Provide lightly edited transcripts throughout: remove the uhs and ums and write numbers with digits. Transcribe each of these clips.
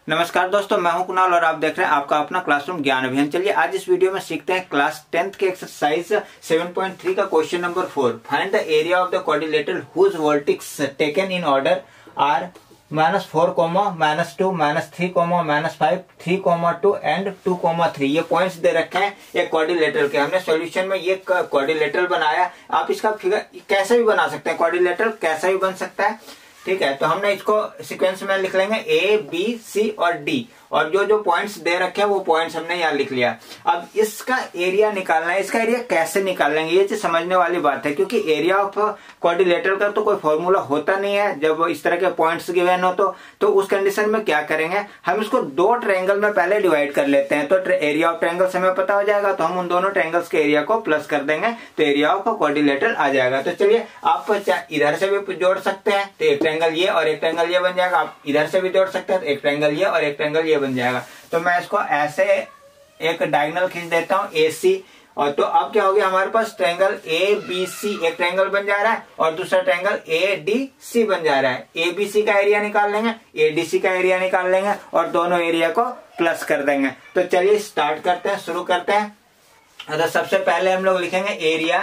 नमस्कार दोस्तों, मैं हूं कुणाल और आप देख रहे हैं आपका अपना क्लासरूम ज्ञान अभियान। चलिए आज इस वीडियो में सीखते हैं क्लास 10th के एक्सरसाइज 7.3 का question number 4। Find the area of the quadrilateral whose vertex taken in order are -4, -2, -3, -5, 3, 2 and 2, 3। ये पॉइंट्स दे रखे हैं एक क्वाड्रिलेटरल के। हमने सॉल्यूशन में ये क्वाड्रिलेटरल बनाया। आप इसका फिगर कैसे भी बना सकते हैं, क्वाड्रिलेटरल कैसा भी बन सकता है, ठीक है। तो हमने इसको सीक्वेंस में लिख लेंगे A, B, C और D, और जो जो पॉइंट्स दे रखे हैं वो पॉइंट्स हमने यहाँ लिख लिया। अब इसका एरिया निकालना है। इसका एरिया कैसे निकालेंगे ये चीज समझने वाली बात है, क्योंकि एरिया ऑफ क्वाड्रिलेटरल का तो कोई फॉर्मूला होता नहीं है जब इस तरह के पॉइंट्स गिवन हो। तो उस कंडीशन में क्या करेंगे, हम इसको दो ट्रायंगल में पहले डिवाइड कर लेते हैं। तो एरिया ऑफ ट्रायंगल्स हमें पता हो जाएगा, तो हम उन दोनों ट्रायंगल्स के एरिया को प्लस कर देंगे तो एरिया ऑफ क्वाड्रिलेटरल आ जाएगा। तो चलिए, आप इधर से भी जोड़ सकते हैं तो एक ट्रायंगल ये और एक ट्रायंगल ये बन जाएगा। आप इधर से भी जोड़ सकते हैं तो एक ट्रायंगल ये और एक ट्रायंगल ये बन जाएगा। तो मैं इसको ऐसे एक डायगोनल खींच देता हूं AC, और तो अब क्या हो गया, हमारे पास ट्रायंगल ABC एक ट्रायंगल बन जा रहा है और दूसरा ट्रायंगल ADC बन जा रहा है। ABC का एरिया निकाल लेंगे, ADC का एरिया निकाल लेंगे और दोनों एरिया को प्लस कर देंगे। तो चलिए स्टार्ट करते हैं, शुरू करते हैं। तो सबसे पहले हम लोग लिखेंगे area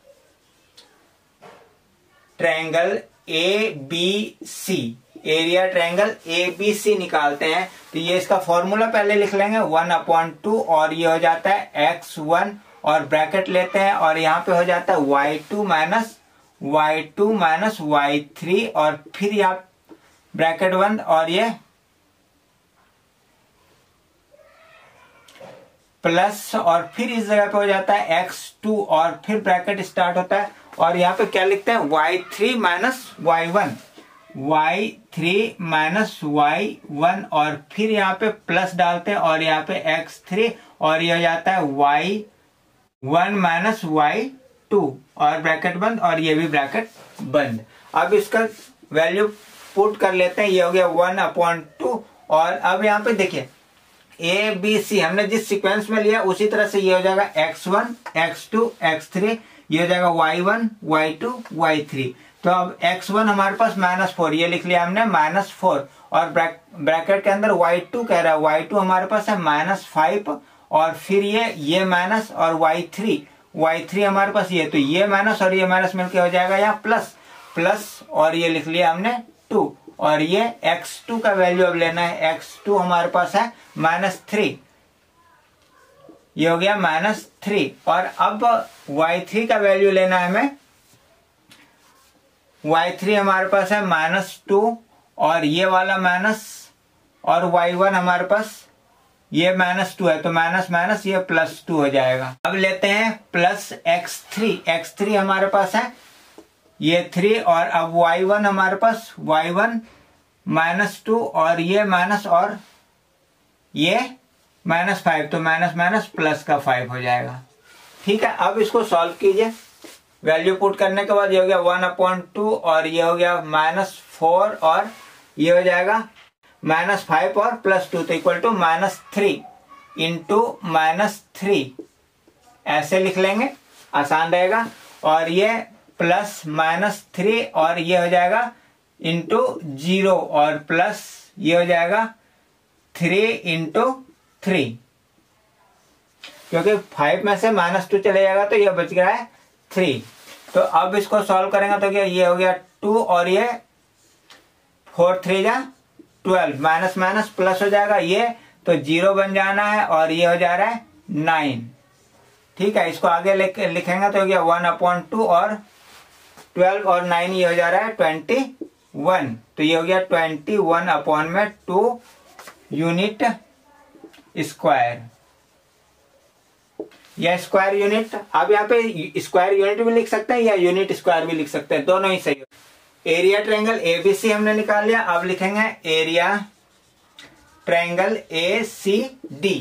triangle ABC, area triangle ABC निकालते हैं। तो ये इसका फॉर्मूला पहले लिख लेंगे 1/2, और ये हो जाता है x1 और ब्रैकेट लेते हैं और यहाँ पे हो जाता है y2 माइनस y3 और फिर यहाँ ब्रैकेट बंद और ये प्लस, और फिर इस जगह पे हो जाता है x2 और फिर ब्रैकेट स्टार्ट होता है और यहाँ पे क्या लिखते हैं y3 minus y1, y3 minus y1 और फिर यहाँ पे प्लस डालते हैं और यहाँ पे x3 और ये हो जाता है y1 माइनस y2 और ब्रैकेट बंद और ये भी ब्रैकेट बंद। अब इसका वैल्यू पुट कर लेते हैं। ये हो गया 1/2 और अब यहाँ पे देखिए ABC हमने जिस सीक्वेंस में लिया उसी तरह से ये हो जाएगा x1, x2, x3, ये हो जाएगा y1, y2, y3। तो अब x1 हमारे पास -4, ये लिख लिया हमने -4 और ब्रैकेट के अंदर y2 कह रहा है, y2 हमारे पास है -5 और फिर ये माइनस और y3 हमारे पास ये, तो ये माइनस और ये माइनस मिलके हो जाएगा यहाँ प्लस और ये लिख लिया हमने 2 और ये x2 का वैल्यू अब लेना है। x2 हमारे पास है -3, ये हो गया -3 और अब y3 का वैल्यू लेना है हमें। y3 हमारे पास है -2 और ये वाला माइनस और y1 हमारे पास ये -2 है, तो माइनस ये +2 हो जाएगा। अब लेते हैं प्लस x3 हमारे पास है ये 3 और अब y1 हमारे पास y1 -2 और ये माइनस और ये -5, तो माइनस प्लस का 5 हो जाएगा। ठीक है, अब इसको सॉल्व कीजिए। वैल्यू पुट करने के बाद ये हो गया 1/2 और ये हो गया -4 और ये हो जाएगा -5 और +2, तो इक्वल टू -3 इंटू -3 ऐसे लिख लेंगे, आसान रहेगा। और ये प्लस -3 और ये हो जाएगा इंटू 0 और प्लस ये हो जाएगा 3 इंटू 3, क्योंकि 5 में से -2 चले जाएगा तो ये बच गया है 3। तो अब इसको सॉल्व करेंगे तो क्या, ये हो गया 2 और ये 4 3 जा 12, माइनस प्लस हो जाएगा ये, तो 0 बन जाना है और ये हो जा रहा है 9। ठीक है, इसको आगे लिखेंगे तो हो गया 1/2 और 12 और 9 ये हो जा रहा है 21, तो ये हो गया 21/2 यूनिट स्क्वायर या स्क्वायर यूनिट। अब यहाँ पे स्क्वायर यूनिट भी लिख सकते हैं या यूनिट स्क्वायर भी लिख सकते हैं, दोनों ही सही। एरिया ट्रायंगल ABC हमने निकाल लिया। अब लिखेंगे एरिया ट्रायंगल ACD,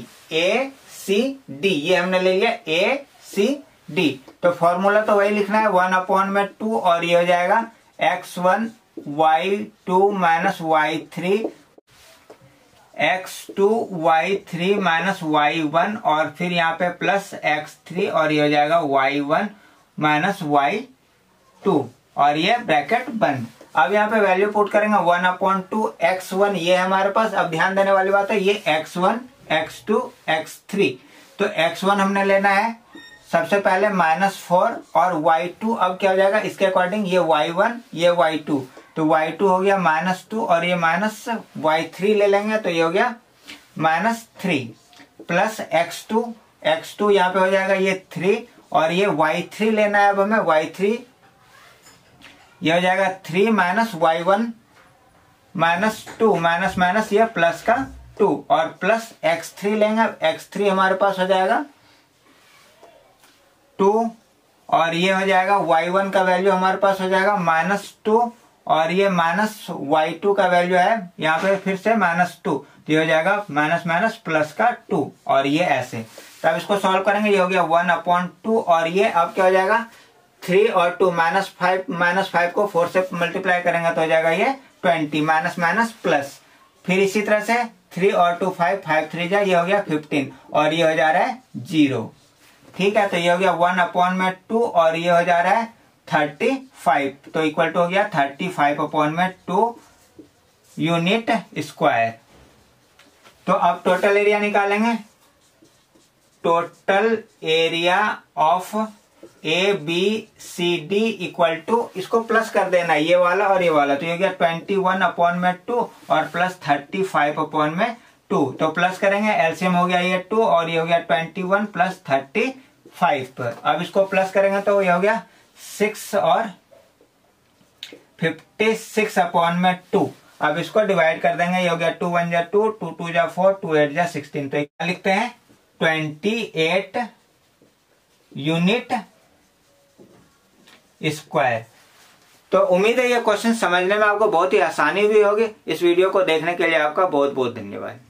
ये हमने ले लिया ACD। तो फॉर्मूला तो वही लिखना है 1/2 और ये हो जाएगा x1 y2 minus y3, x2 y3 minus y1 और फिर यहाँ पे प्लस x3 और ये हो जाएगा y1 माइनस y2 और ये ब्रैकेट बंद। अब यहाँ पे वैल्यू पुट करेंगे 1/2 x1 ये है हमारे पास। अब ध्यान देने वाली बात है ये x1 x2 x3, तो x1 हमने लेना है सबसे पहले -4 और y2 अब क्या हो जाएगा इसके अकॉर्डिंग, ये y1 ये y2, तो y2 हो गया -2 और ये -y3 ले लेंगे तो ये हो गया -3 प्लस x2 यहाँ पे हो जाएगा ये 3 और ये y3 लेना है अब हमें, y3 ये हो जाएगा 3 माइनस y1 -2 माइनस ये प्लस का 2 और प्लस x3 लेंगे। x3 हमारे पास हो जाएगा 2 और ये हो जाएगा y1 का वैल्यू हमारे पास हो जाएगा -2 और ये -y2 का वैल्यू है यहाँ पे फिर से -2, तो ये हो जाएगा माइनस प्लस का 2 और ये ऐसे। तो अब इसको सॉल्व करेंगे, ये हो गया 1/2 और ये अब क्या हो जाएगा 3 और 2 -5 को 4 से मल्टीप्लाई करेंगे तो हो जाएगा ये 20 माइनस प्लस, फिर इसी तरह से 3 और 2 5 3 जा ये हो गया 15 और ये हो जा रहा है 0। ठीक है, तो ये हो गया 1/2 और ये हो जा रहा है 35, तो इक्वल टू हो गया 35/2 यूनिट स्क्वायर। तो अब टोटल एरिया निकालेंगे, total area of ABCD equal to, इसको प्लस कर देना ये वाला और ये वाला, तो ये हो गया 21/2 और प्लस 35/2, तो प्लस करेंगे एलसीएम हो गया ये 2 और ये हो गया 21 प्लस 35 पर। अब इसको प्लस करेंगे तो ये हो गया 6 और 56/2। अब इसको डिवाइड कर देंगे, ये हो गया 2 1 जा 2 2 2 जा 4 2 8 जा 16, तो क्या लिखते हैं 28 यूनिट स्क्वायर। तो उम्मीद है ये क्वेश्चन समझने में आपको बहुत ही आसानी हुई होगी। इस वीडियो को देखने के लिए आपका बहुत बहुत धन्यवाद।